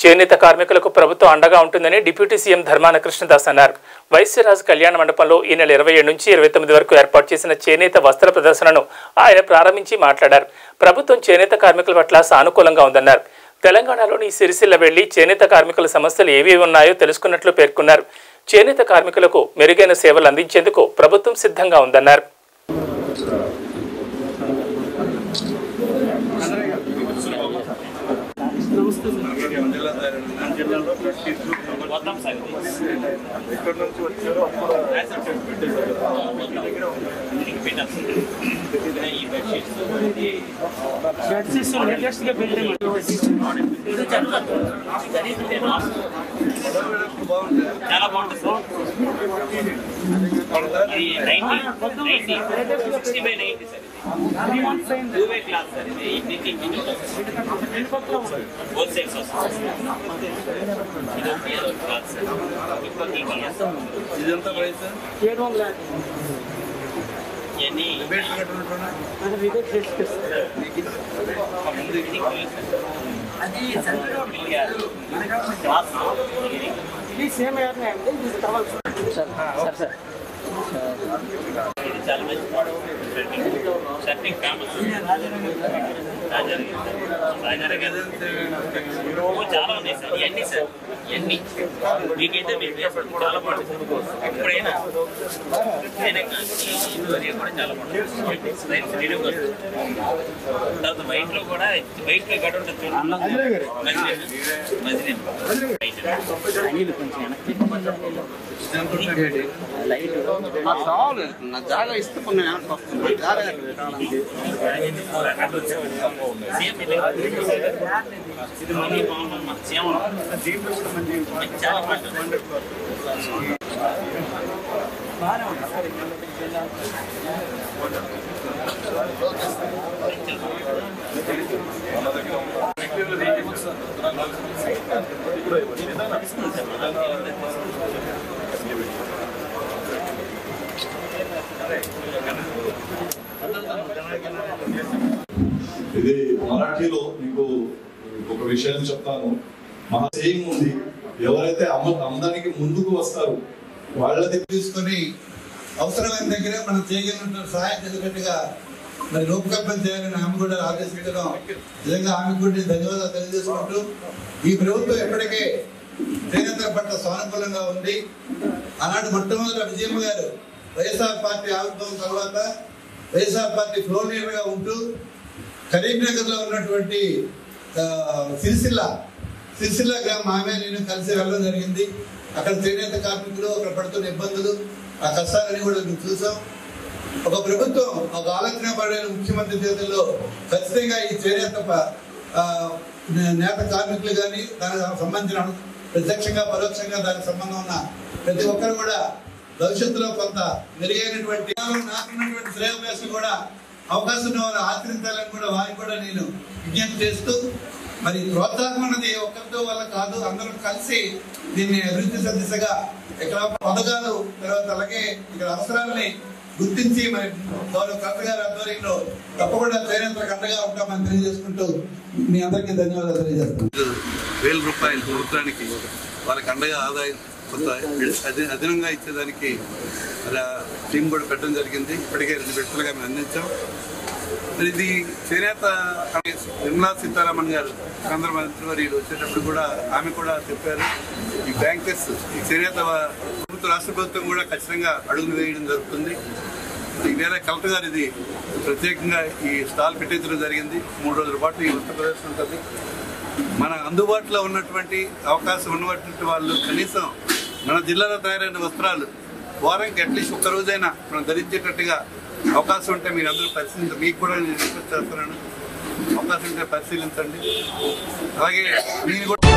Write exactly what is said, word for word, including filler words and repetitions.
చేనేత కార్మికులకు ప్రభుత్వం అండగా ఉంటుందని డిప్యూటీ సీఎం ధర్మాన కృష్ణదాస్ అన్నారు. వైశ్యరాజ్ కళ్యాణ మండపంలో ఈ నెల ఇరవై ఏడు నుంచి ఇరవై తొమ్మిది వరకు ఏర్పాటు చేసిన చేనేత వస్త్ర ప్రదర్శనను ఆయన ప్రారంభించి మాట్లాడారు. ప్రభుత్వం చేనేత కార్మికుల పట్ల సానుకూలంగా ఉందన్నారు. తెలంగాణలోని సిరిసిల్ల వెళ్లి చేనేత కార్మికుల సమస్యలు ఏవి ఉన్నాయో తెలుసుకున్నట్లు పేర్కొన్నారు. చేనేత కార్మికులకు మెరుగైన సేవలు అందించేందుకు ప్రభుత్వం సిద్ధంగా ఉందన్నారు. చాలా బాగుంటుంది sir. Sixty by ninety sir. ఇది టూ వే క్లాస్ సార్. ఇది బోత్ సైడ్స్ వస్తుంది. ఇది క్లాస్ సార్. ఇదంతా ప్రైస్ ఏడు వందల ఇవన్నీ సేమ్ సార్ సార్ ఇది చాలా మంచి షర్టింగ్ ఫేమస్. చాలా ఉన్నాయి సార్. ఇవన్నీ సార్ ఇవన్నీ మీకైతే మీరు చాలా బాగుంటుంది. ఎప్పుడైనా కూడా చాలా బాగుంటుంది. తర్వాత వైట్ లో కూడా వైట్ లో గడ్డ ఉంటుంది. జాగా ఇస్తే ఇది మనీ బాగుంటుంది. చాలా బాగుంటుంది. ఇది మరాఠీలో మీకు ఒక విషయం చెప్తాను. మా సేమ్ ఉంది, ఎవరైతే అమ్మ అమ్మడానికి ముందుకు వస్తారు వాళ్ళది తీసుకొని అవసరమైన దగ్గర మనం చేయగలిగిన సహాయం చేసేటట్టుగా మరి రూపకల్పన చేయాలని ఆమె కూడా ఆదేశించడం నిజంగా ఆమె కూడా ధన్యవాదాలు తెలియజేసుకుంటూ, ఈ ప్రభుత్వం ఎప్పటికే చేనేత పట్ల సానుకూలంగా ఉంది. ఆనాడు మొట్టమొదటి విజయమ్మ గారు వైఎస్ఆర్ పార్టీ ఆవిర్భావం తర్వాత వైఎస్ఆర్ పార్టీ ఫ్లోర్ లీడర్ గా ఉంటూ కరీంనగర్ లో ఉన్నటువంటి సిరిసిల్ల సిరిసిల్ల గ్రామం ఆమె నేను కలిసి వెళ్ళడం జరిగింది. అక్కడ చేనేత కార్మికులు అక్కడ పడుతున్న ఇబ్బందులు, ఆ కష్టాలని కూడా మేము చూసాం. ఒక ప్రభుత్వం ఒక ఆలోచన పడే ముఖ్యమంత్రి చేతుల్లో ఖచ్చితంగా ఈ చేనేత నేత కార్మికులు కానీ దానికి సంబంధించిన ప్రత్యక్షంగా పరోక్షంగా దానికి సంబంధం ఉన్న ప్రతి ఒక్కరు కూడా భవిష్యత్తులో కొంత మెరుగైనటువంటి నాకున్నటువంటి శ్రేయోభిలాషులు కూడా అవకాశం వారు ఆచరించాలని కూడా వారికి కూడా నేను విజ్ఞప్తి చేస్తూ, మరి ప్రోత్సాహం అన్నది ఒక్కరితో వల్ల కాదు, అందరూ కలిసి దీన్ని అభివృద్ధి దిశగా ఇక్కడ పథకాలు తర్వాత అలాగే ఇక్కడ అవసరాలని గుర్తించి మరి గౌరవ కలెక్టర్ గారి ఆధ్వర్యంలో తప్పకుండా చేనేతలకు అండగా ఉంటామని తెలియజేసుకుంటూ మీ అందరికీ ధన్యవాదాలు తెలియజేస్తున్నాను. వేల రూపాయలు ప్రభుత్వానికి వాళ్ళకి అండగా ఆదాయం కొంత అదనంగా ఇచ్చేదానికి టీం కూడా పెట్టడం జరిగింది. ఇప్పటికే రెండు విడతలుగా మేము అందించాం. మరి ఇది చేనేత నిర్మలా సీతారామన్ గారు కేంద్ర మంత్రివర్యులు వచ్చేటప్పుడు కూడా ఆమె కూడా చెప్పారు, ఈ బ్యాంకర్స్ ఈ చేనేత ప్రభుత్వ రాష్ట్ర ప్రభుత్వం కూడా ఖచ్చితంగా అడుగులు వేయడం జరుగుతుంది. ఈవేళ కలెక్టర్ గారు ఇది ప్రత్యేకంగా ఈ స్టాల్ పెట్టించడం జరిగింది. మూడు రోజుల పాటు ఈ వస్త్ర ప్రదర్శన ఉంటుంది. మన అందుబాటులో ఉన్నటువంటి అవకాశం ఉన్నటువంటి వాళ్ళు కనీసం మన జిల్లాలో తయారైన వస్త్రాలు వారానికి అట్లీస్ట్ ఒక్క రోజైనా మనం ధరించేటట్టుగా అవకాశం ఉంటే మీరు అందరూ పరిశీలించండి. మీకు కూడా నేను రిక్వెస్ట్ చేస్తున్నాను, అవకాశం ఉంటే పరిశీలించండి. అలాగే నేను కూడా